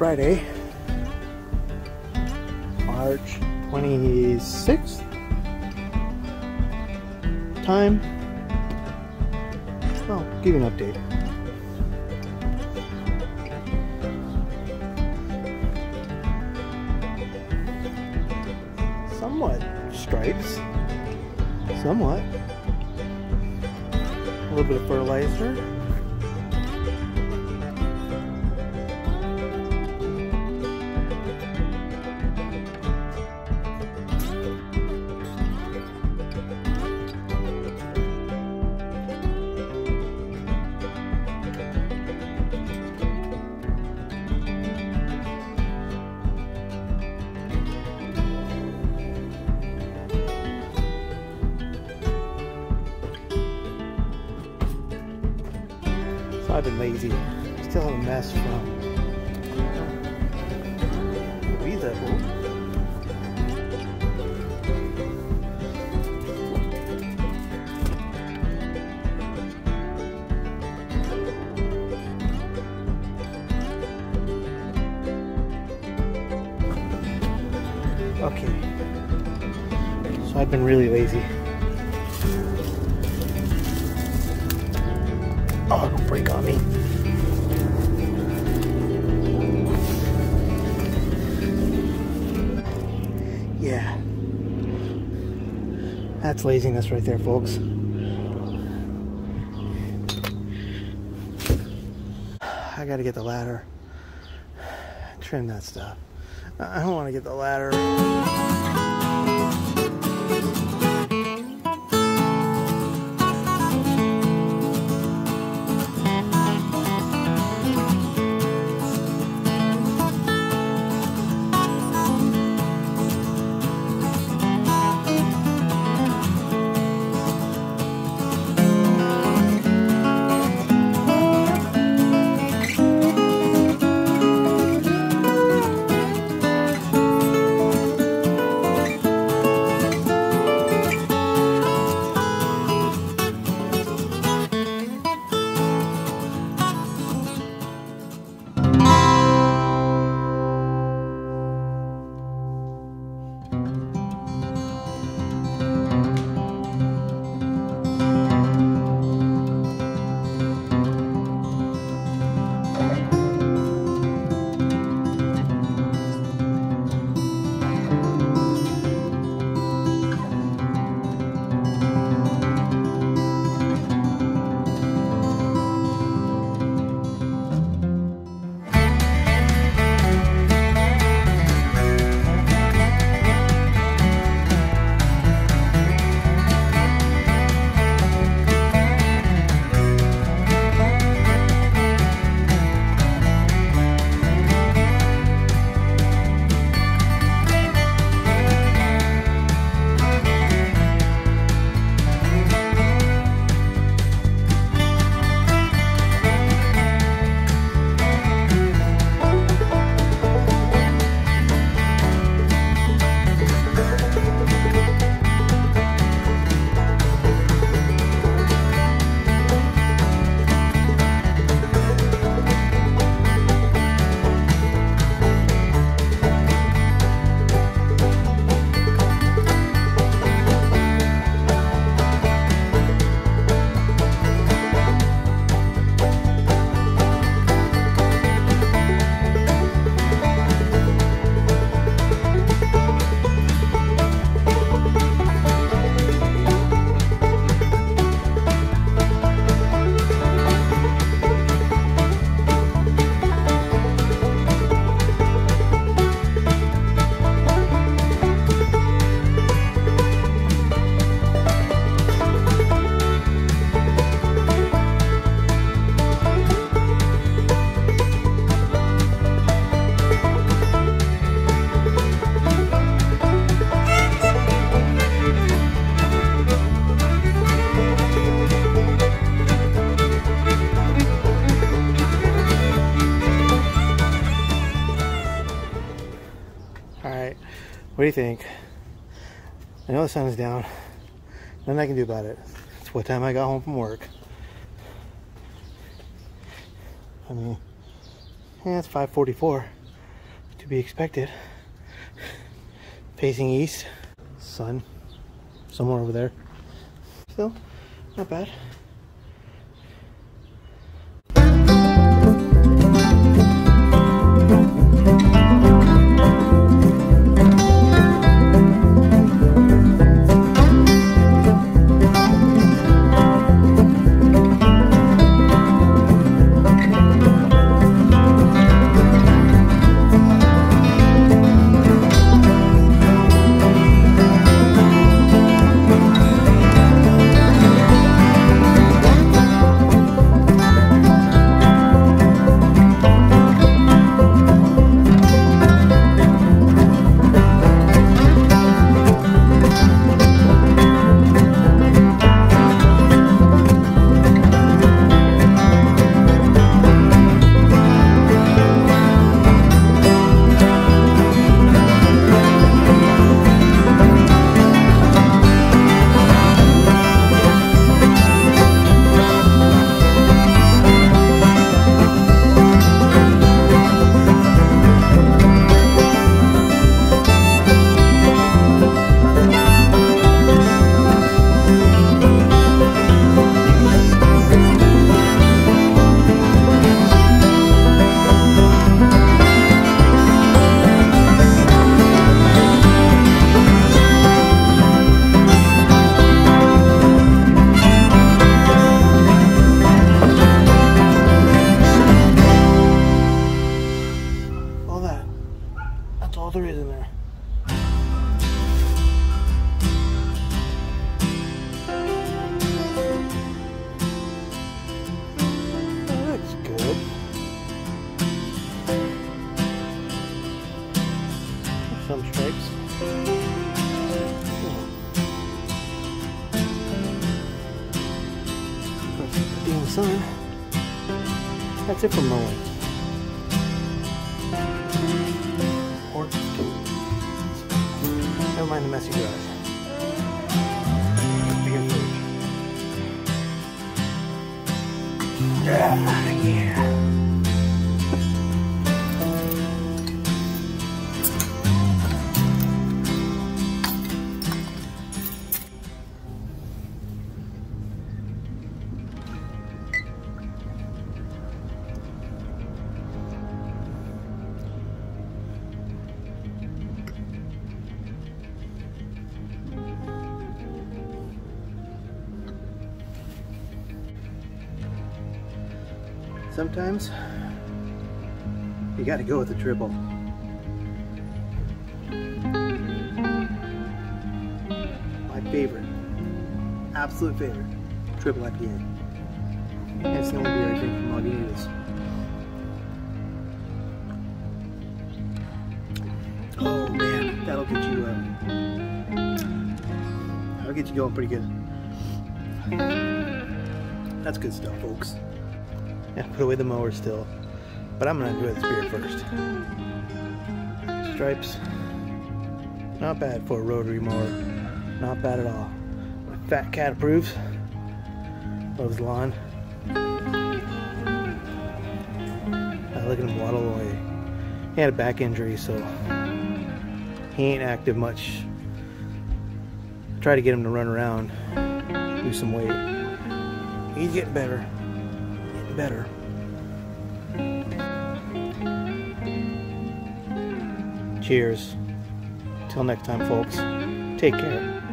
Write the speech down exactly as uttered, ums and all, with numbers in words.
Friday, March twenty-sixth. Time, well, give you an update. Somewhat stripes, somewhat. A little bit of fertilizer. So I've been lazy. Still have a mess from Visa. Okay. So I've been really lazy. Oh, don't break on me. Yeah. That's laziness right there, folks. I gotta get the ladder. Trim that stuff. I don't want to get the ladder. What do you think? I know the sun is down. Nothing I can do about it. It's what time I got home from work. I mean, yeah, it's five forty-four. To be expected. Facing east. Sun. Somewhere over there. Still, not bad. All there is in there. That looks good. Some stripes. Damn sun. That's it for mowing. Never mind the messy garage. Bigger fridge. Ah, yeah. Sometimes you gotta go with the dribble. My favorite, absolute favorite, triple I P A. That's the only beer I drink from Lagunitas. Oh man, that'll get you uh, that'll get you going pretty good. That's good stuff, folks. Yeah, put away the mower still, but I'm gonna enjoy this beer first. Stripes, not bad for a rotary mower, not bad at all. My fat cat approves. Loves lawn. I look at him waddle away. He had a back injury, so he ain't active much. I try to get him to run around, do some weight. He's getting better. Better. Cheers. Till next time, folks. Take care.